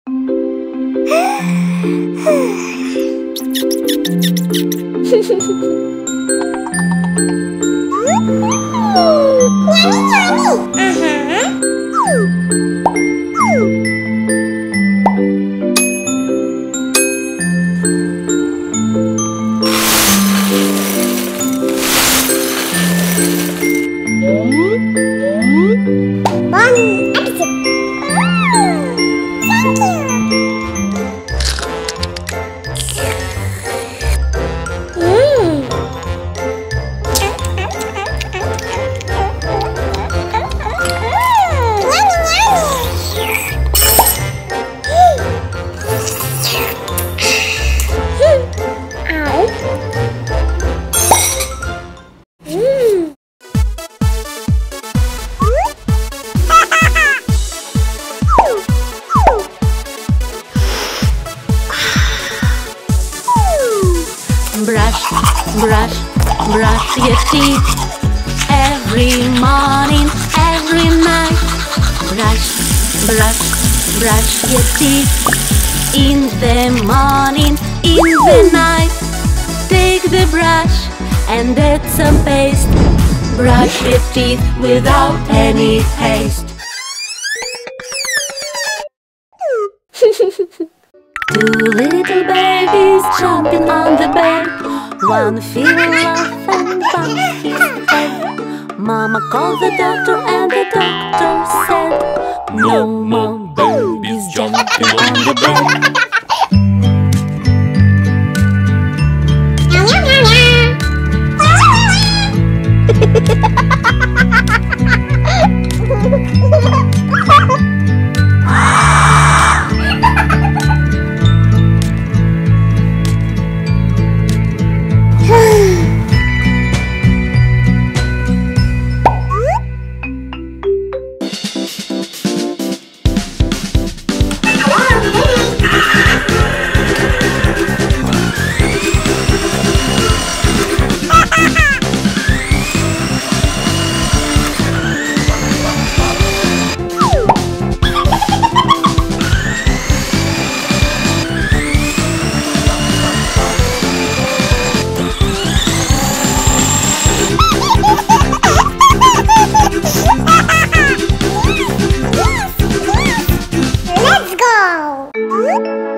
Brush your teeth every morning, every night. Brush your teeth in the morning, in the night. Take the brush and add some paste. Brush your teeth without any haste. Two little babies jumping on the bed. One fell off and bumped his head. Mama called the doctor and the doctor said, no more babies jumping on the bed. Let's go!